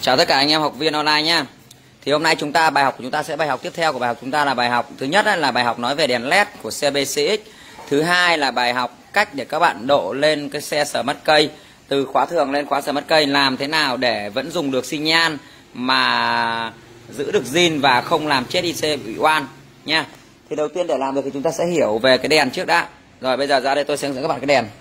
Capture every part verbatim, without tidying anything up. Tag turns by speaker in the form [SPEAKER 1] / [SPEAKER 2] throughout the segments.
[SPEAKER 1] Chào tất cả anh em học viên online nhá. Thì hôm nay chúng ta bài học của chúng ta sẽ bài học tiếp theo của bài học chúng ta là bài học thứ nhất là bài học nói về đèn led của xe bê xê ích. Thứ hai là bài học cách để các bạn độ lên cái xe smart cây từ khóa thường lên khóa smart cây, làm thế nào để vẫn dùng được xi nhan mà giữ được zin và không làm chết i xê bị oan nha. Thì đầu tiên để làm được thì chúng ta sẽ hiểu về cái đèn trước đã. Rồi bây giờ ra đây tôi sẽ hướng dẫn các bạn cái đèn.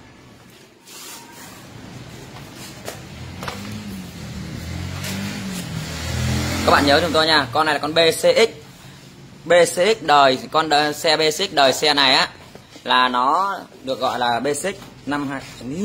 [SPEAKER 1] Các bạn nhớ chúng tôi nha, con này là con bê xê ích. bê xê ích đời con đời, xe bê xê ích đời xe này á là nó được gọi là bê xê ích năm hai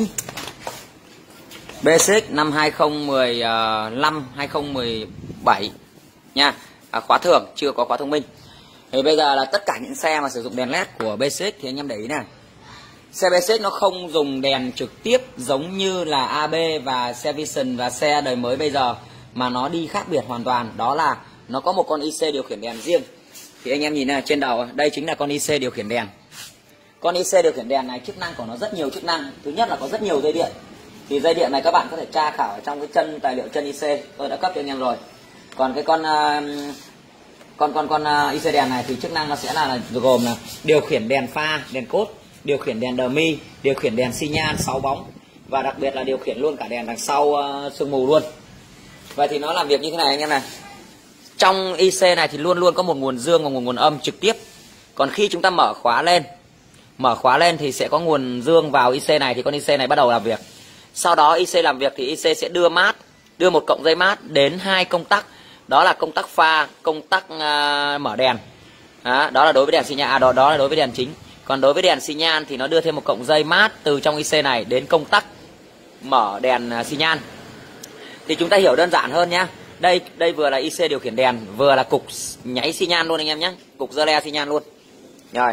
[SPEAKER 1] bê xê ích năm hai không một lăm hai không một bảy nha. À, khóa thường chưa có khóa thông minh. Thì bây giờ là tất cả những xe mà sử dụng đèn led của bê xê ích thì anh em để ý này. Xe bê xê ích nó không dùng đèn trực tiếp giống như là a bê và xe Vision và xe đời mới bây giờ, mà nó đi khác biệt hoàn toàn. Đó là nó có một con i xê điều khiển đèn riêng. Thì anh em nhìn này, trên đầu đây chính là con i xê điều khiển đèn. Con i xê điều khiển đèn này chức năng của nó rất nhiều chức năng. Thứ nhất là có rất nhiều dây điện. Thì dây điện này các bạn có thể tra khảo ở trong cái chân tài liệu chân i xê tôi đã cấp cho anh em rồi. Còn cái con uh, con con con uh, i xê đèn này thì chức năng nó sẽ là, là gồm là điều khiển đèn pha, đèn cốt, điều khiển đèn dummy, điều khiển đèn xi nhan sáu bóng và đặc biệt là điều khiển luôn cả đèn đằng sau uh, sương mù luôn. Vậy thì nó làm việc như thế này anh em này. Trong i xê này thì luôn luôn có một nguồn dương và một nguồn âm trực tiếp. Còn khi chúng ta mở khóa lên, mở khóa lên thì sẽ có nguồn dương vào i xê này thì con i xê này bắt đầu làm việc. Sau đó i xê làm việc thì i xê sẽ đưa mát, đưa một cộng dây mát đến hai công tắc. Đó là công tắc pha, công tắc uh, mở đèn. Đó, đó là đối với đèn xi nhan, à, đó, đó là đối với đèn chính. Còn đối với đèn xi nhan thì nó đưa thêm một cộng dây mát từ trong i xê này đến công tắc mở đèn uh, xi nhan. Thì chúng ta hiểu đơn giản hơn nhá. Đây đây vừa là i xê điều khiển đèn, vừa là cục nháy xi nhan luôn anh em nhé, cục dơ le xi nhan luôn. Rồi.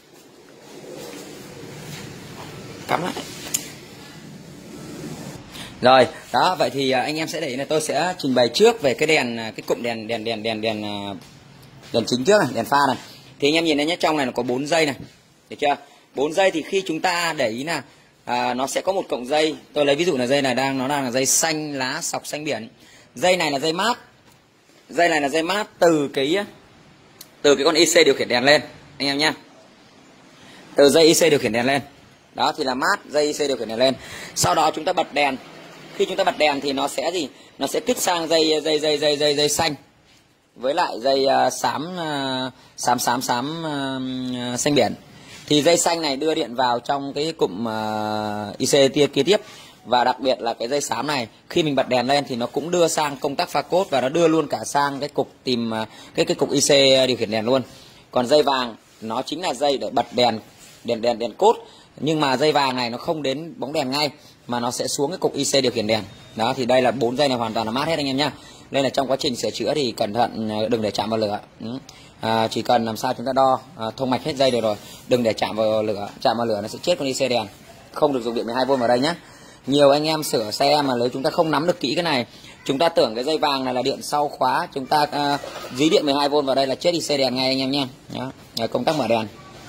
[SPEAKER 1] Cắm lại. Rồi, đó, vậy thì anh em sẽ để ý là tôi sẽ trình bày trước về cái đèn, cái cụm đèn đèn đèn đèn đèn đèn chính trước này, đèn pha này. Thì anh em nhìn thấy nhé, trong này nó có bốn dây này. Được chưa? bốn dây thì khi chúng ta để ý là à, nó sẽ có một cộng dây. Tôi lấy ví dụ là dây này đang nó đang là dây xanh lá sọc xanh biển. Dây này là dây mát. Dây này là dây mát từ cái từ cái con i xê điều khiển đèn lên anh em nhé. Từ dây i xê điều khiển đèn lên. Đó thì là mát, dây i xê điều khiển đèn lên. Sau đó chúng ta bật đèn. Khi chúng ta bật đèn thì nó sẽ gì? Nó sẽ kích sang dây dây dây dây dây dây xanh với lại dây uh, xám uh, xám xám xám uh, xanh biển. Thì dây xanh này đưa điện vào trong cái cụm uh, i xê tia kia tiếp. Và đặc biệt là cái dây xám này khi mình bật đèn lên thì nó cũng đưa sang công tắc pha cốt và nó đưa luôn cả sang cái cục tìm cái cái cục i xê điều khiển đèn luôn. Còn dây vàng nó chính là dây để bật đèn đèn đèn đèn cốt, nhưng mà dây vàng này nó không đến bóng đèn ngay mà nó sẽ xuống cái cục i xê điều khiển đèn. Đó thì đây là bốn dây này hoàn toàn là mát hết anh em nhá. Nên là trong quá trình sửa chữa thì cẩn thận, đừng để chạm vào lửa. À, chỉ cần làm sao chúng ta đo à, thông mạch hết dây được rồi, đừng để chạm vào lửa, chạm vào lửa nó sẽ chết con i xê đèn. Không được dùng điện mười hai vôn vào đây nhé. Nhiều anh em sửa xe mà nếu chúng ta không nắm được kỹ cái này, chúng ta tưởng cái dây vàng này là điện sau khóa, chúng ta uh, dí điện mười hai vôn vào đây là chết i xê đèn ngay anh em nhé. Đó, công tắc mở đèn.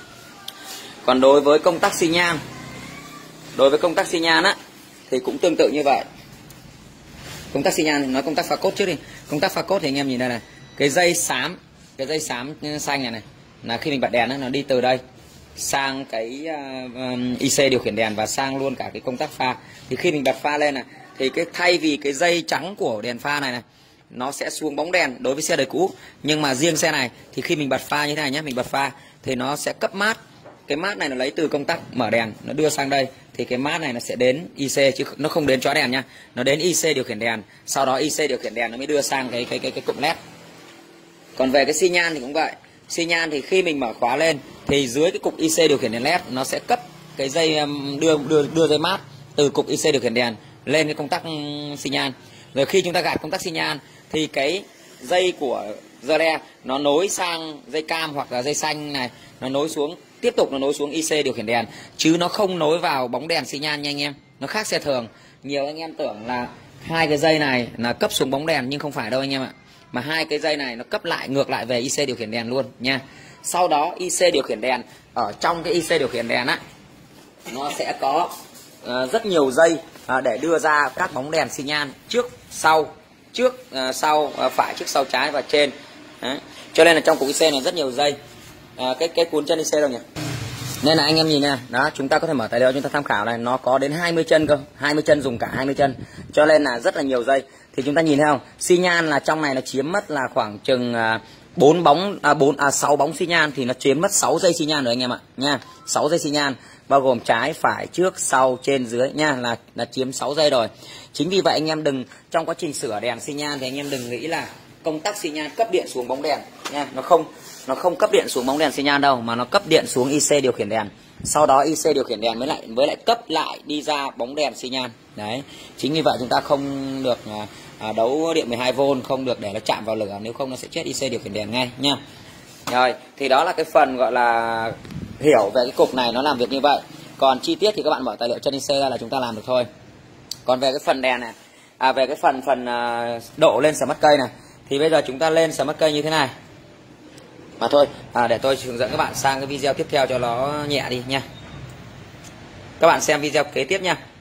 [SPEAKER 1] Còn đối với công tắc xi nhan, đối với công tắc xi nhan á thì cũng tương tự như vậy. Công tắc xi nhan, nói công tắc pha cốt trước đi. Công tắc pha cốt thì anh em nhìn đây này, cái dây xám, cái dây xám xanh này này là khi mình bật đèn đó, nó đi từ đây sang cái uh, um, i xê điều khiển đèn và sang luôn cả cái công tắc pha. Thì khi mình bật pha lên này thì cái thay vì cái dây trắng của đèn pha này này nó sẽ xuống bóng đèn đối với xe đời cũ, nhưng mà riêng xe này thì khi mình bật pha như thế này nhé, mình bật pha thì nó sẽ cấp mát. Cái mát này nó lấy từ công tắc mở đèn, nó đưa sang đây thì cái mát này nó sẽ đến i xê chứ nó không đến chói đèn nha, nó đến i xê điều khiển đèn, sau đó i xê điều khiển đèn nó mới đưa sang cái cái cái cái cụm led. Còn về cái xi nhan thì cũng vậy. Xi nhan thì khi mình mở khóa lên thì dưới cái cục i xê điều khiển đèn led nó sẽ cấp cái dây đưa đưa đưa dây mát từ cục i xê điều khiển đèn lên cái công tắc xi nhan. Rồi khi chúng ta gạt công tắc xi nhan thì cái dây của dơ le nó nối sang dây cam hoặc là dây xanh này, nó nối xuống, tiếp tục nó nối xuống i xê điều khiển đèn, chứ nó không nối vào bóng đèn xi nhan nha anh em. Nó khác xe thường. Nhiều anh em tưởng là hai cái dây này là cấp xuống bóng đèn nhưng không phải đâu anh em ạ. Mà hai cái dây này nó cấp lại ngược lại về i xê điều khiển đèn luôn nha. Sau đó i xê điều khiển đèn, ở trong cái i xê điều khiển đèn á, nó sẽ có uh, rất nhiều dây uh, để đưa ra các bóng đèn xi nhan trước, sau trước uh, sau, uh, phải trước sau trái và trên. Đấy. Cho nên là trong cục i xê này rất nhiều dây. À, cái cái cuốn chân i xê đâu nhỉ? Nên là anh em nhìn nè, đó, chúng ta có thể mở tài liệu chúng ta tham khảo này, nó có đến hai mươi chân cơ, hai mươi chân, dùng cả hai mươi chân. Cho nên là rất là nhiều dây. Thì chúng ta nhìn thấy không? Xi nhan là trong này nó chiếm mất là khoảng chừng bốn uh, bóng à bốn à sáu bóng xi nhan, thì nó chiếm mất sáu dây xi nhan rồi anh em ạ, nha. sáu dây xi nhan bao gồm trái, phải, trước, sau, trên, dưới nha, là là chiếm sáu dây rồi. Chính vì vậy anh em đừng, trong quá trình sửa đèn xi nhan thì anh em đừng nghĩ là công tắc xi nhan cấp điện xuống bóng đèn nha, nó không nó không cấp điện xuống bóng đèn xi nhan đâu, mà nó cấp điện xuống i xê điều khiển đèn. Sau đó i xê điều khiển đèn mới lại mới lại cấp lại đi ra bóng đèn xi nhan. Đấy. Chính vì vậy chúng ta không được à, đấu điện mười hai vôn, không được để nó chạm vào lửa, nếu không nó sẽ chết i xê điều khiển đèn ngay nha. Rồi, thì đó là cái phần gọi là hiểu về cái cục này nó làm việc như vậy. Còn chi tiết thì các bạn mở tài liệu chân i xê ra là chúng ta làm được thôi. Còn về cái phần đèn này, à về cái phần phần à, độ lên smart cây này, thì bây giờ chúng ta lên smart cây như thế này. Mà thôi, à, để tôi hướng dẫn các bạn sang cái video tiếp theo cho nó nhẹ đi nha. Các bạn xem video kế tiếp nha.